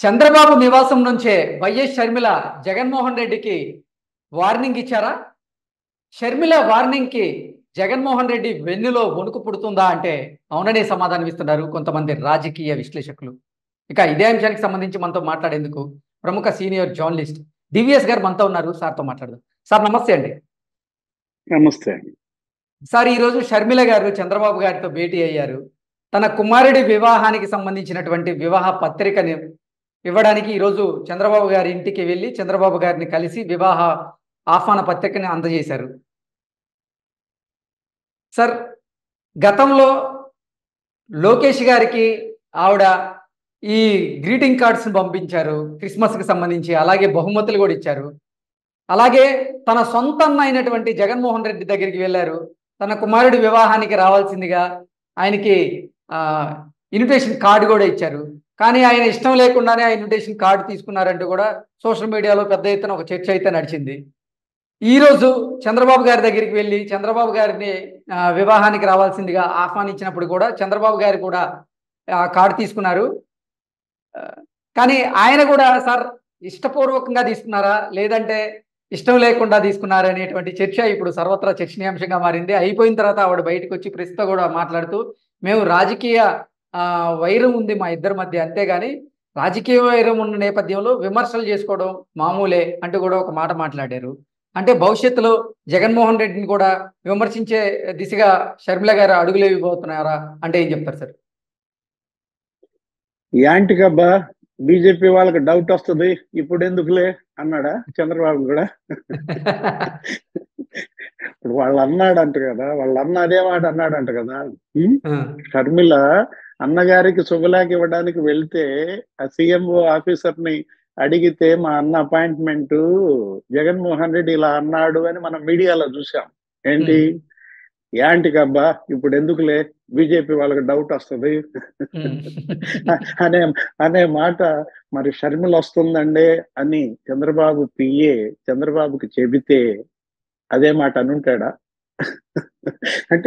చంద్రబాబు నివాసం నుంచే వైఎస్ షర్మిల జగన్మోహన్ రెడ్డికి వార్నింగ్ ఇచ్చారా? షర్మిల వార్నింగ్ కి జగన్మోహన్ రెడ్డి వెన్నులో వణుకు పుడుతుందా అంటే అవుననే సమాధానం ఇస్తున్నారు కొంతమంది రాజకీయ విశ్లేషకులు. ఇక ఇదే అంశానికి సంబంధించి మనతో మాట్లాడేందుకు ప్రముఖ సీనియర్ జర్నలిస్ట్ డివిఎస్ గారు మనతో ఉన్నారు. సార్తో మాట్లాడదాం. సార్ నమస్తే అండి. నమస్తే. సార్, ఈరోజు షర్మిల గారు చంద్రబాబు గారితో భేటీ అయ్యారు. తన కుమారుడి వివాహానికి సంబంధించినటువంటి వివాహ పత్రికని ఇవ్వడానికి ఈరోజు చంద్రబాబు గారి ఇంటికి వెళ్ళి చంద్రబాబు గారిని కలిసి వివాహ ఆహ్వాన పత్రికని అందజేశారు. సార్, గతంలో లోకేష్ గారికి ఆవిడ ఈ గ్రీటింగ్ కార్డ్స్ పంపించారు క్రిస్మస్కి సంబంధించి, అలాగే బహుమతులు కూడా ఇచ్చారు. అలాగే తన సొంత అన్న అయినటువంటి జగన్మోహన్ రెడ్డి దగ్గరికి వెళ్ళారు. తన కుమారుడి వివాహానికి రావాల్సిందిగా ఆయనకి ఇన్విటేషన్ కార్డు కూడా ఇచ్చారు. కానీ ఆయన ఇష్టం లేకుండానే ఆ ఇన్విటేషన్ కార్డు తీసుకున్నారంటూ కూడా సోషల్ మీడియాలో పెద్ద ఎత్తున ఒక చర్చ అయితే నడిచింది. ఈరోజు చంద్రబాబు గారి దగ్గరికి వెళ్ళి చంద్రబాబు గారిని వివాహానికి రావాల్సిందిగా ఆహ్వానించినప్పుడు కూడా చంద్రబాబు గారు కూడా కార్డు తీసుకున్నారు. కానీ ఆయన కూడా సార్ ఇష్టపూర్వకంగా తీసుకున్నారా లేదంటే ఇష్టం లేకుండా తీసుకున్నారా అనేటువంటి చర్చ ఇప్పుడు సర్వత్రా చర్చనీయాంశంగా మారింది. అయిపోయిన తర్వాత ఆవిడ బయటకు వచ్చి ప్రెస్తో కూడా మాట్లాడుతూ మేము రాజకీయ వైరం ఉంది మా ఇద్దరి మధ్య, అంతేగాని రాజకీయ వైరం ఉన్న నేపథ్యంలో విమర్శలు చేసుకోవడం మామూలే అంటూ కూడా ఒక మాట మాట్లాడారు. అంటే భవిష్యత్తులో జగన్మోహన్ రెడ్డిని కూడా విమర్శించే దిశగా షర్మిల గారు అడుగులు వేయబోతున్నారా అంటే ఏం చెప్తారు సార్? యాంటికబ్బా బీజేపీ వాళ్ళకి డౌట్ వస్తుంది ఇప్పుడు ఎందుకులే అన్నాడా చంద్రబాబు కూడా? ఇప్పుడు వాళ్ళు అన్నాడంట కదా, వాళ్ళ అన్న అదే మాట అన్నాడంట కదా. షర్మిల అన్నగారికి శుభలేఖ ఇవ్వడానికి వెళ్తే ఆ సీఎంఓ ఆఫీసర్ని అడిగితే మా అన్న అపాయింట్మెంట్ జగన్మోహన్ రెడ్డి ఇలా అన్నాడు అని మనం మీడియాలో చూసాం. ఏంటి యాంటికబ్బా ఇప్పుడు ఎందుకులే బీజేపీ వాళ్ళకి డౌట్ వస్తుంది అనే మాట మరి షర్మిల వస్తుందండే అని చంద్రబాబు పిఏ చంద్రబాబుకి చెబితే అదే మాట అనుంటాడా? అంటే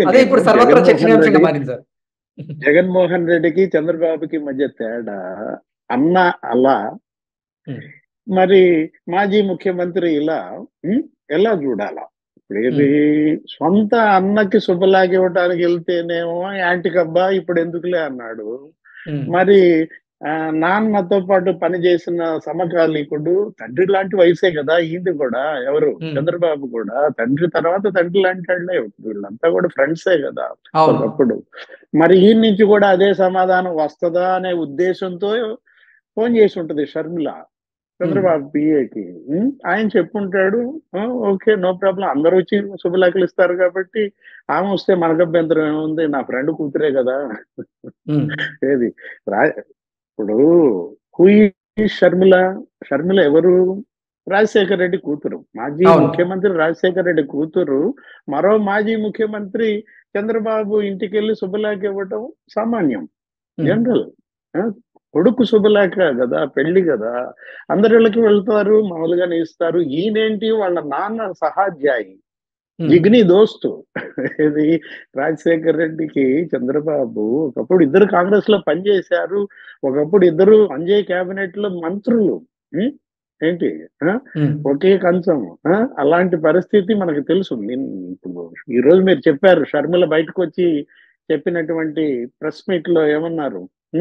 జగన్మోహన్ రెడ్డికి చంద్రబాబుకి మధ్య తేడా అన్న అలా, మరి మాజీ ముఖ్యమంత్రి ఇలా ఎలా చూడాలా? ఇప్పుడు ఏది సొంత అన్నకి శుభలేఖ ఇవ్వడానికి వెళ్తేనేమో యాంటికబ్బా ఇప్పుడు ఎందుకులే అన్నాడు. మరి నాన్నతో పాటు పనిచేసిన సమకాలీకుడు తండ్రి లాంటి వయసే కదా ఈయన కూడా, ఎవరు చంద్రబాబు కూడా తండ్రి తర్వాత తండ్రి లాంటి వాళ్ళే, వీళ్ళంతా కూడా ఫ్రెండ్సే కదా ఒకప్పుడు. మరి ఈయన నుంచి కూడా అదే సమాధానం వస్తుందా అనే ఉద్దేశంతో ఫోన్ చేసి ఉంటది షర్మిల చంద్రబాబు పిఏకి. ఆయన చెప్పుంటాడు ఓకే నో ప్రాబ్లం, అందరూ వచ్చి శుభలేఖలు ఇస్తారు కాబట్టి ఆమె వస్తే మనకు అభ్యంతరం ఏముంది, నా ఫ్రెండ్ కూతురే కదా. ఏది ఇప్పుడు షర్మిల షర్మిల ఎవరు? రాజశేఖర రెడ్డి కూతురు, మాజీ ముఖ్యమంత్రి రాజశేఖర రెడ్డి కూతురు. మరో మాజీ ముఖ్యమంత్రి చంద్రబాబు ఇంటికి వెళ్ళి శుభలేఖ ఇవ్వటం సామాన్యం, జనరల్. కొడుకు శుభలేఖ కదా, పెళ్లి కదా, అందరిళ్ళకి వెళ్తారు, మామూలుగానే ఇస్తారు. ఈయనేంటి వాళ్ళ నాన్న సహాధ్యాయి, జిగ్ని దోస్తు. ఇది రాజశేఖర్ రెడ్డికి చంద్రబాబు ఒకప్పుడు ఇద్దరు కాంగ్రెస్ లో పనిచేశారు, ఒకప్పుడు ఇద్దరు అంజయ్ క్యాబినెట్ లో మంత్రులు. ఏంటి ఒకే కంచం. అలాంటి పరిస్థితి మనకు తెలుసు. ఇప్పుడు ఈరోజు మీరు చెప్పారు షర్మిల బయటకు వచ్చి చెప్పినటువంటి ప్రెస్ మీట్ లో ఏమన్నారు,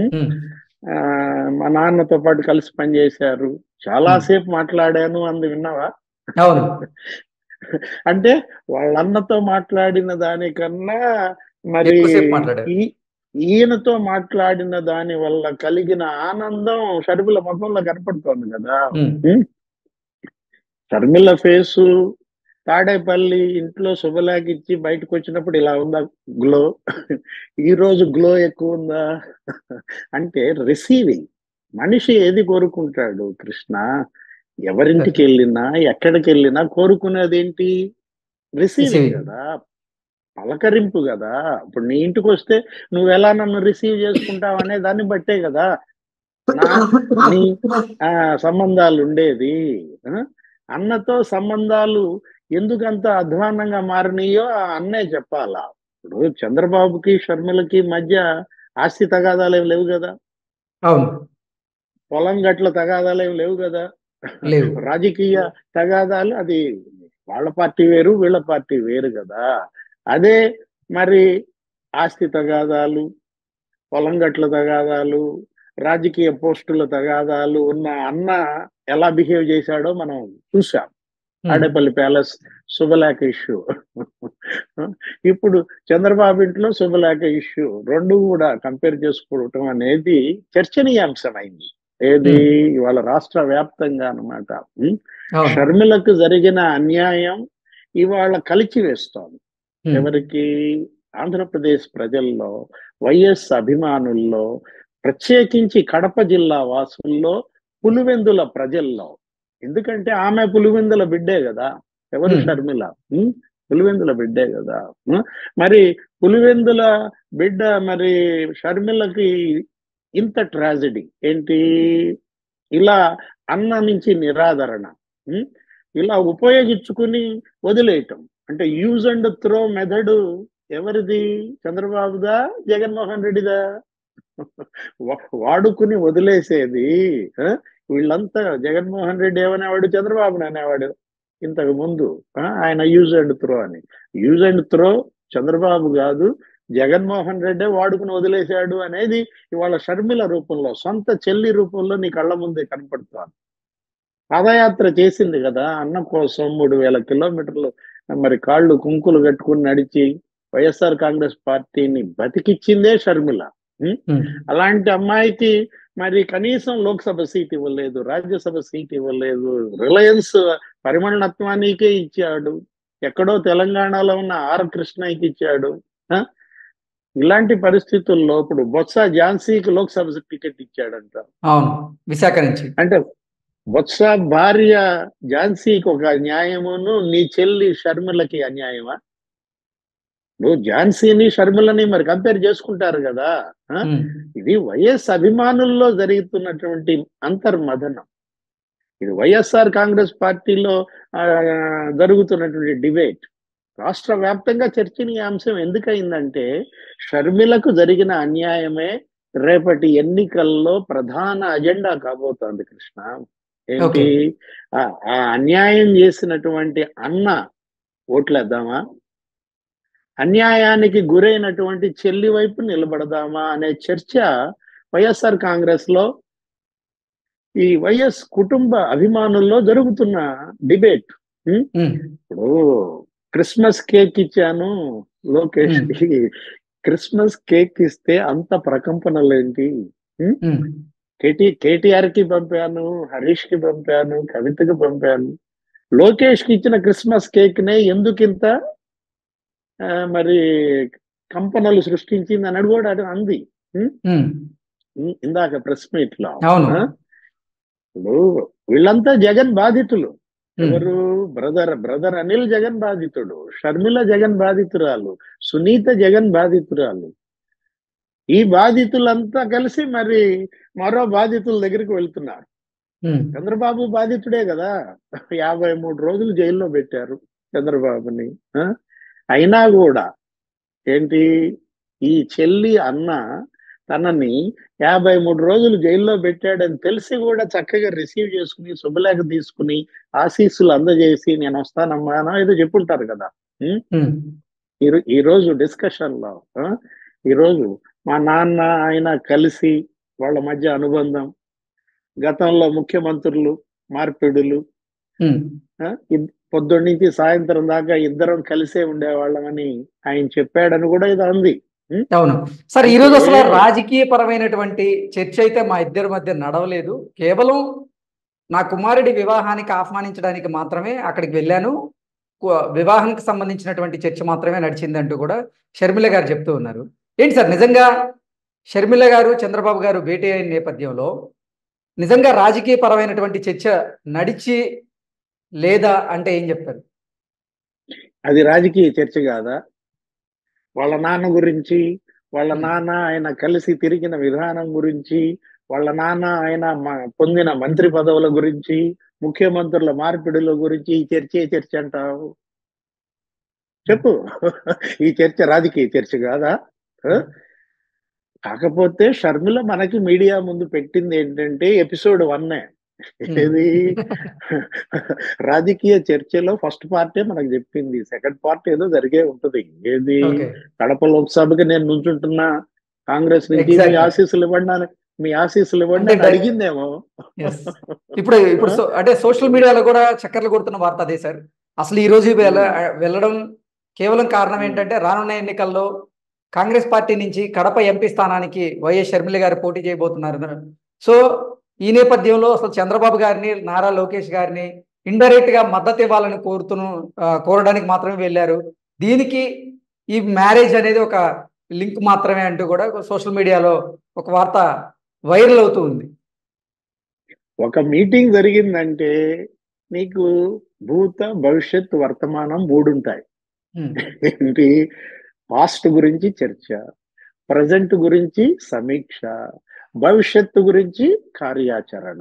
మా నాన్నతో పాటు కలిసి పనిచేశారు, చాలాసేపు మాట్లాడాను అంది, విన్నావా? అంటే వాళ్ళ అన్నతో మాట్లాడిన దానికన్నా మరి ఈయనతో మాట్లాడిన దాని వల్ల కలిగిన ఆనందం షర్మిల ముఖంలో కనపడుతోంది కదా. షర్మిల ఫేసు తాడేపల్లి ఇంట్లో శుభలేఖ ఇచ్చి బయటకు వచ్చినప్పుడు ఇలా ఉందా గ్లో? ఈరోజు గ్లో ఎక్కువ ఉందా? అంటే రిసీవింగ్. మనిషి ఏది కోరుకుంటాడు కృష్ణ? ఎవరింటికి వెళ్ళినా ఎక్కడికి వెళ్ళినా కోరుకునేది ఏంటి? రిసీవింగ్ కదా, పలకరింపు కదా. ఇప్పుడు నీ ఇంటికి వస్తే నువ్వు ఎలా నన్ను రిసీవ్ చేసుకుంటావు అనే దాన్ని బట్టే కదా నీ సంబంధాలు ఉండేది. అన్నతో సంబంధాలు ఎందుకంత అధ్వానంగా మారినాయో ఆ అన్నే చెప్పాలా. ఇప్పుడు చంద్రబాబుకి షర్మిలకి మధ్య ఆస్తి తగాదాలు ఏమి లేవు కదా. అవును. పొలం గట్ల తగాదాలు ఏమి లేవు కదా. లేవు. రాజకీయ తగాదాలు అది వాళ్ళ పార్టీ వేరు, వీళ్ళ పార్టీ వేరు కదా. అదే మరి ఆస్తి తగాదాలు, పొలం గట్ల తగాదాలు, రాజకీయ పోస్టుల తగాదాలు ఉన్న అన్న ఎలా బిహేవ్ చేశాడో మనం చూసాం. తాడేపల్లి ప్యాలెస్ శుభలేఖ ఇష్యూ. ఇప్పుడు చంద్రబాబు ఇంట్లో శుభలేఖ ఇష్యూ, రెండు కూడా కంపేర్ చేసుకోవటం అనేది చర్చనీయాంశం అయింది. ఏది ఇవాళ రాష్ట్ర వ్యాప్తంగా అన్నమాట. షర్మిలకు జరిగిన అన్యాయం ఇవాళ కలిచి వేస్తోంది. ఎవరికి? ఆంధ్రప్రదేశ్ ప్రజల్లో, వైఎస్ అభిమానుల్లో, ప్రత్యేకించి కడప జిల్లా వాసుల్లో, పులివెందుల ప్రజల్లో. ఎందుకంటే ఆమె పులివెందుల బిడ్డే కదా. ఎవరు? షర్మిల. పులివెందుల బిడ్డే కదా. మరి పులివెందుల బిడ్డ మరి షర్మిలకి ఇంత ట్రాజెడీ ఏంటి? ఇలా అన్న నుంచి నిరాదరణ, ఇలా ఉపయోగించుకుని వదిలేయటం. అంటే యూజ్ అండ్ త్రో మెథడ్ ఎవరిది? చంద్రబాబుదా, జగన్మోహన్ రెడ్డిదా? వాడుకుని వదిలేసేది. వీళ్ళంతా జగన్మోహన్ రెడ్డి ఏమనేవాడు, చంద్రబాబుని అనేవాడు ఇంతకు ముందు. ఆయన యూజ్ అండ్ త్రో అని. యూజ్ అండ్ త్రో చంద్రబాబు కాదు, జగన్మోహన్ రెడ్డే వాడుకుని వదిలేశాడు అనేది ఇవాళ షర్మిల రూపంలో, సొంత చెల్లి రూపంలో నీ కళ్ళ ముందే కనపడుతోంది. పాదయాత్ర చేసింది కదా అన్న కోసం, 3000 కిలోమీటర్లు మరి కాళ్ళు కుంకులు కట్టుకుని నడిచి వైఎస్ఆర్ కాంగ్రెస్ పార్టీని బతికిచ్చిందే షర్మిల. అలాంటి అమ్మాయికి మరి కనీసం లోక్సభ సీట్ ఇవ్వలేదు, రాజ్యసభ సీట్ ఇవ్వలేదు. రిలయన్స్ పరిమళనత్వానికే ఇచ్చాడు. ఎక్కడో తెలంగాణలో ఉన్న ఆర్ కృష్ణయ్యకి ఇచ్చాడు. ఇలాంటి పరిస్థితుల్లో ఇప్పుడు బొత్స ఝాన్సీకి లోక్సభ టికెట్ ఇచ్చాడంట. అవును, విశాఖ నుంచి. అంటే బొత్స భార్య ఝాన్సీకి ఒక న్యాయమును, నీ చెల్లి షర్మిలకి అన్యాయమా? నువ్వు ఝాన్సీని షర్మిలని మరి కంపేర్ చేసుకుంటారు కదా. ఇది వైఎస్ అభిమానుల్లో జరుగుతున్నటువంటి అంతర్మథనం. ఇది వైఎస్ఆర్ కాంగ్రెస్ పార్టీలో జరుగుతున్నటువంటి డిబేట్. రాష్ట్ర వ్యాప్తంగా చర్చనీయాంశం ఎందుకయిందంటే, షర్మిలకు జరిగిన అన్యాయమే రేపటి ఎన్నికల్లో ప్రధాన అజెండా కాబోతోంది కృష్ణ. ఏంటి? ఆ అన్యాయం చేసినటువంటి అన్న ఓట్లేద్దామా, అన్యాయానికి గురైనటువంటి చెల్లి వైపు నిలబడదామా అనే చర్చ వైఎస్ఆర్ కాంగ్రెస్ లో, ఈ వైఎస్ కుటుంబ అభిమానుల్లో జరుగుతున్న డిబేట్. ఇప్పుడు క్రిస్మస్ కేక్ ఇచ్చాను లోకేష్ కి, క్రిస్మస్ కేక్ ఇస్తే అంత ప్రకంపనలేంటి? కేటీఆర్ కి పంపాను, హరీష్ కి పంపాను, కవితకి పంపాను. లోకేష్ కి ఇచ్చిన క్రిస్మస్ కేక్ నే ఎందుకింత మరి కంపనలు సృష్టించింది అని కూడా అంది ఇందాక ప్రెస్ మీట్ లో. వీళ్ళంతా జగన్ బాధితులు. ఎవరు? బ్రదర్ అనిల్ జగన్ బాధితుడు, షర్మిల జగన్ బాధితురాలు, సునీత జగన్ బాధితురాలు. ఈ బాధితులంతా కలిసి మరి మరో బాధితుల దగ్గరికి వెళ్తున్నారు. చంద్రబాబు బాధితుడే కదా. 53 రోజులు జైల్లో పెట్టారు చంద్రబాబుని. అయినా కూడా ఏంటి, ఈ చెల్లి అన్న తనని 53 రోజులు జైల్లో పెట్టాడని తెలిసి కూడా చక్కగా రిసీవ్ చేసుకుని, శుభలేఖ తీసుకుని, ఆశీస్సులు అందజేసి నేను వస్తానమ్మా అని ఏదో చెప్పుంటారు కదా. ఈ రోజు డిస్కషన్ లో ఈరోజు మా నాన్న ఆయన కలిసి వాళ్ళ మధ్య అనుబంధం, గతంలో ముఖ్యమంత్రులు మార్పిడులు, పొద్దున్న నుంచి సాయంత్రం దాకా ఇద్దరం కలిసే ఉండేవాళ్ళమని ఆయన చెప్పాడని కూడా ఇది అంది. అవును సార్. ఈ రోజు అసలు రాజకీయ పరమైనటువంటి చర్చ అయితే మా ఇద్దరి మధ్య నడవలేదు. కేవలం నా కుమారుడి వివాహానికి ఆహ్వానించడానికి మాత్రమే అక్కడికి వెళ్ళాను, వివాహానికి సంబంధించినటువంటి చర్చ మాత్రమే నడిచిందంటూ కూడా షర్మిల గారు చెప్తూ ఉన్నారు. ఏంటి సార్, నిజంగా షర్మిల గారు చంద్రబాబు గారు భేటీ అయిన నేపథ్యంలో నిజంగా రాజకీయ పరమైనటువంటి చర్చ నడిచి లేదా అంటే ఏం చెప్తారు? అది రాజకీయ చర్చ కాదా? వాళ్ళ నాన్న గురించి, వాళ్ళ నాన్న ఆయన కలిసి తిరిగిన విధానం గురించి, వాళ్ళ నాన్న ఆయన పొందిన మంత్రి పదవుల గురించి, ముఖ్యమంత్రుల మార్పిడుల గురించి ఈ చర్చ అంటావు? చెప్పు. ఈ చర్చ రాజకీయ చర్చ కాదా? కాకపోతే షర్మిల మనకి మీడియా ముందు పెట్టింది ఏంటంటే ఎపిసోడ్ 1. ఏది రాజకీయ చర్చలో ఫస్ట్ పార్టే మనకు చెప్పింది, సెకండ్ పార్ట్ ఏదో జరిగే ఉంటది. ఏది ఓకే. కడప లోక్సభకి నేను నుంచుంటున్నా, కాంగ్రెస్ నుంచి మీ ఎగ్జాక్ట్లీ. ఆశీస్సులు ఇవ్వండి అని, మీ ఆశీస్సులు ఇవ్వండి అంటే అని అడిగిందేమో. ఎస్. ఇప్పుడు ఇప్పుడు అంటే సోషల్ మీడియాలో కూడా చక్కర్లు కొడుతున్న వార్త అదే సార్. అసలు ఈ రోజు వెళ్ళడం కేవలం కారణం ఏంటంటే రానున్న ఎన్నికల్లో కాంగ్రెస్ పార్టీ నుంచి కడప ఎంపీ స్థానానికి వైఎస్ షర్మిల గారు పోటీ చేయబోతున్నారు. సో ఈ నేపథ్యంలో అసలు చంద్రబాబు గారిని, నారా లోకేష్ గారిని ఇండైరెక్ట్ గా మద్దతు ఇవ్వాలని కోరడానికి మాత్రమే వెళ్ళారు. దీనికి ఈ మ్యారేజ్ అనేది ఒక లింక్ మాత్రమే అంటూ కూడా సోషల్ మీడియాలో ఒక వార్త వైరల్ అవుతూ ఉంది. ఒక మీటింగ్ జరిగిందంటే నీకు భూత, భవిష్యత్, వర్తమానం 3 ఉంటాయి. ఏంటి? పాస్ట్ గురించి చర్చ, ప్రజెంట్ గురించి సమీక్ష, భవిష్యత్తు గురించి కార్యాచరణ.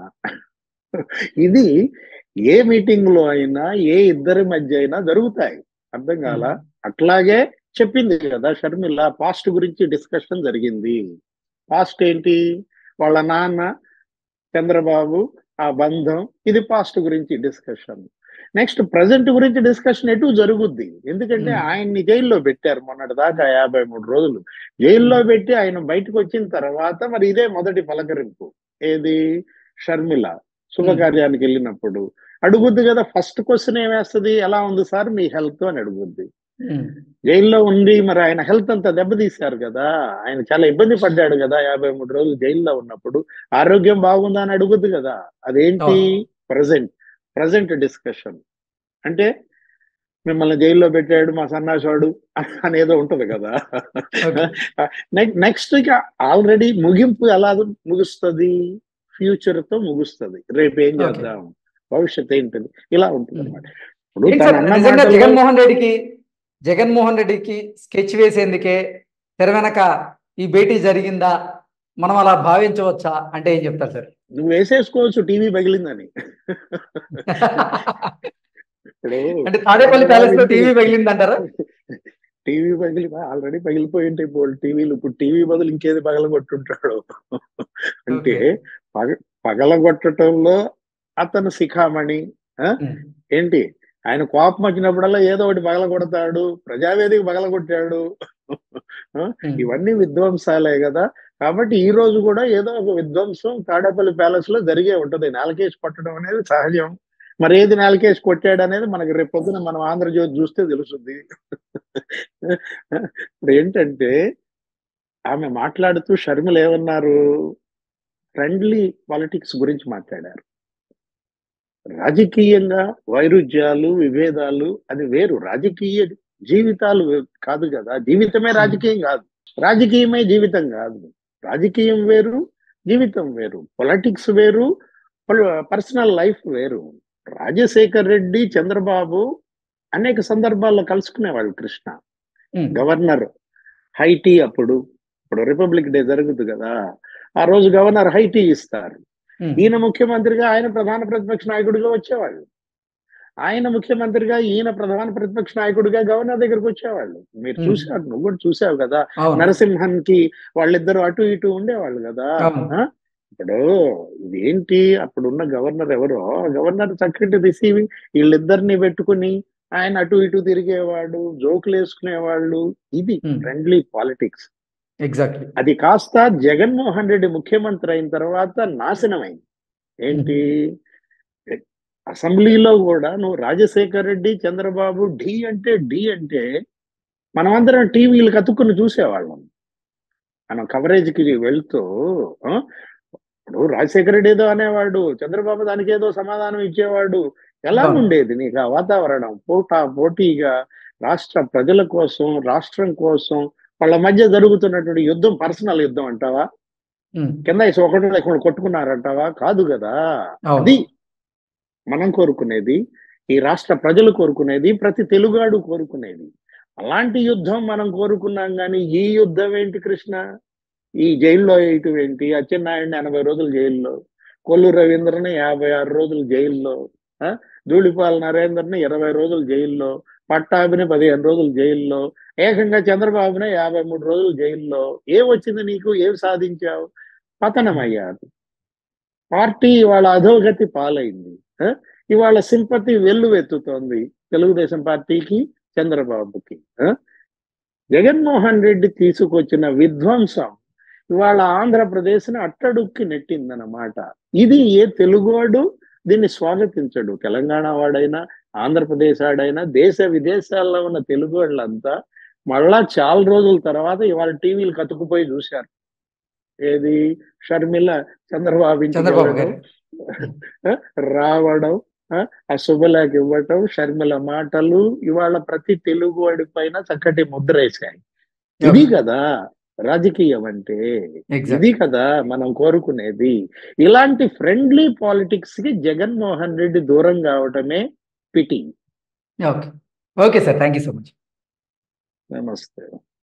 ఇది ఏ మీటింగ్ లో అయినా, ఏ ఇద్దరి మధ్య అయినా జరుగుతాయి. అర్థం కాల? అట్లాగే చెప్పింది కదా షర్మిల, పాస్ట్ గురించి డిస్కషన్ జరిగింది. పాస్ట్ ఏంటి? వాళ్ళ నాన్న, చంద్రబాబు, ఆ బంధం, ఇది పాస్ట్ గురించి డిస్కషన్. నెక్స్ట్ ప్రజెంట్ గురించి డిస్కషన్ ఎటు జరుగుద్ది. ఎందుకంటే ఆయన్ని జైల్లో పెట్టారు మొన్నటి దాకా 53 రోజులు. జైల్లో పెట్టి ఆయన బయటకు వచ్చిన తర్వాత మరి ఇదే మొదటి పలకరింపు. ఏది? షర్మిల శుభకార్యానికి వెళ్ళినప్పుడు అడుగుద్ది కదా, ఫస్ట్ క్వశ్చన్ ఏమేస్తుంది? ఎలా ఉంది సార్ మీ హెల్త్ అని అడుగుద్ది. జైల్లో ఉండి మరి ఆయన హెల్త్ అంతా దెబ్బతీశారు కదా, ఆయన చాలా ఇబ్బంది పడ్డాడు కదా 53 రోజులు జైల్లో ఉన్నప్పుడు. ఆరోగ్యం బాగుందా అని అడుగుద్ది కదా. అదేంటి? Present discussion. అంటే మిమ్మల్ని జైల్లో పెట్టాడు మా సన్నాసాడు అనేదో ఉంటది కదా. నెక్స్ట్ ఇక ఆల్రెడీ ముగింపు ఎలా ముగుస్తుంది? ఫ్యూచర్ తో ముగుస్తుంది. రేపు ఏం చేద్దాం, భవిష్యత్ ఏంటిది, ఇలా ఉంటుంది అనమాట. ఇప్పుడు జగన్మోహన్ రెడ్డికి స్కెచ్ వేసేందుకే తెర వెనక ఈ భేటీ జరిగిందా, మనం అలా భావించవచ్చా అంటే ఏం చెప్తారు సార్? నువ్వు వేసేసుకోవచ్చు టీవీ పగిలిందని. అంటే తాడేపల్లి ప్యాలెస్ లో టీవీ పగిలిందంటారా? టీవీ ఆల్రెడీ పగిలిపోయి ఉంటాయి బోల్డ్ టీవీలు. ఇప్పుడు టీవీ బదులు ఇంకేది పగలగొట్టుంటాడు. అంటే పగలగొట్టడంలో అతను శిఖామణి. ఏంటి? ఆయన కోపం వచ్చినప్పుడల్లా ఏదో ఒకటి పగలగొడతాడు. ప్రజావేదిక పగలగొట్టాడు. ఇవన్నీ విధ్వంసాలే కదా. కాబట్టి ఈ రోజు కూడా ఏదో ఒక విధ్వంసం తాడేపల్లి ప్యాలెస్ లో జరిగే ఉంటది. నేలకేసి కొట్టడం అనేది సహజం. మరి ఏది నేలకేసి కొట్టాడు అనేది మనకి రేపు పొద్దున మనం ఆంధ్రజ్యోతి చూస్తే తెలుస్తుంది. ఇప్పుడు ఏంటంటే ఆమె మాట్లాడుతూ షర్మిల ఏమన్నారు? ఫ్రెండ్లీ పాలిటిక్స్ గురించి మాట్లాడారు. రాజకీయంగా వైరుధ్యాలు, విభేదాలు అది వేరు. రాజకీయ జీవితాలు కాదు కదా. జీవితమే రాజకీయం కాదు, రాజకీయమే జీవితం కాదు. రాజకీయం వేరు, జీవితం వేరు. పొలిటిక్స్ వేరు, పర్సనల్ లైఫ్ వేరు. రాజశేఖర్ రెడ్డి, చంద్రబాబు అనేక సందర్భాల్లో కలుసుకునేవాళ్ళు. కృష్ణ గవర్నర్ హైటీ అప్పుడు రిపబ్లిక్ డే జరుగుతుంది కదా, ఆ రోజు గవర్నర్ హైటీ ఇస్తారు. ఈయన ముఖ్యమంత్రిగా ఆయన ప్రధాన ప్రతిపక్ష నాయకుడిగా వచ్చేవాళ్ళు. ఆయన ముఖ్యమంత్రిగా ఈయన ప్రధాన ప్రతిపక్ష నాయకుడిగా గవర్నర్ దగ్గరికి వచ్చేవాళ్ళు. మీరు చూసారు, నువ్వు కూడా చూసావు కదా. నరసింహన్ కి వాళ్ళిద్దరు అటు ఇటు ఉండేవాళ్ళు కదా. ఇప్పుడు ఇదేంటి? అప్పుడున్న గవర్నర్ ఎవరో, గవర్నర్ చక్కటి రిసీవింగ్, వీళ్ళిద్దరిని పెట్టుకుని ఆయన అటు ఇటు తిరిగేవాడు, జోకులు వేసుకునేవాళ్ళు. ఇది ఫ్రెండ్లీ పాలిటిక్స్. ఎగ్జాక్ట్లీ. అది కాస్త జగన్మోహన్ రెడ్డి ముఖ్యమంత్రి అయిన తర్వాత నాశనమైంది. ఏంటి? అసెంబ్లీలో కూడా నువ్వు రాజశేఖర్ రెడ్డి, చంద్రబాబు డి అంటే మనమందరం టీవీలు కతుక్కుని చూసేవాళ్ళం. మనం కవరేజ్కి వెళ్తూ ఇప్పుడు రాజశేఖర రెడ్డి ఏదో అనేవాడు, చంద్రబాబు దానికి ఏదో సమాధానం ఇచ్చేవాడు. ఎలా ఉండేది నీకు ఆ వాతావరణం? పోటీగా రాష్ట్ర ప్రజల కోసం, రాష్ట్రం కోసం వాళ్ళ మధ్య జరుగుతున్నటువంటి యుద్ధం పర్సనల్ యుద్ధం అంటావా? కింద ఒకటి కొట్టుకున్నారంటావా? కాదు కదా. అది మనం కోరుకునేది, ఈ రాష్ట్ర ప్రజలు కోరుకునేది, ప్రతి తెలుగాడు కోరుకునేది. అలాంటి యుద్ధం మనం కోరుకున్నాం. కానీ ఈ యుద్ధం ఏంటి కృష్ణ? ఈ జైల్లో వేయటం ఏంటి? అచ్చెన్నాయుడిని 80 రోజులు జైల్లో, కొల్లు రవీంద్రని 56 రోజులు జైల్లో, ధూళిపాల నరేందర్ని 20 రోజులు జైల్లో, పట్టాభిని 15 రోజులు జైల్లో, ఏకంగా చంద్రబాబుని 53 రోజులు జైల్లో. ఏమొచ్చింది నీకు? ఏం సాధించావు? పతనమయ్యారు. పార్టీ ఇవాళ అధోగతి పాలైంది. ఇవాళ సింపతి వెల్లువెత్తుతోంది తెలుగుదేశం పార్టీకి, చంద్రబాబుకి. జగన్మోహన్ రెడ్డి తీసుకొచ్చిన విధ్వంసం ఇవాళ ఆంధ్రప్రదేశ్ని అట్టడుక్కి నెట్టిందన్నమాట. ఇది ఏ తెలుగువాడు దీన్ని స్వాగతించడు. తెలంగాణ వాడైనా, ఆంధ్రప్రదేశ్ వాడైనా, దేశ విదేశాల్లో ఉన్న తెలుగు వాళ్ళంతా మళ్ళా చాలా రోజుల తర్వాత ఇవాళ టీవీలు కతుకుపోయి చూశారు. ఏది? షర్మిల చంద్రబాబు గారు రావడం, ఆ శుభలేఖ ఇవ్వటం, షర్మిల మాటలు ఇవాళ ప్రతి తెలుగు వాడి పైన చక్కటి ముద్ర వేశాయి. ఇది కదా రాజకీయం అంటే. ఇది కదా మనం కోరుకునేది. ఇలాంటి ఫ్రెండ్లీ పాలిటిక్స్ కి జగన్మోహన్ రెడ్డి దూరం కావటమే pity. Okay sir, thank you so much. నమస్తే.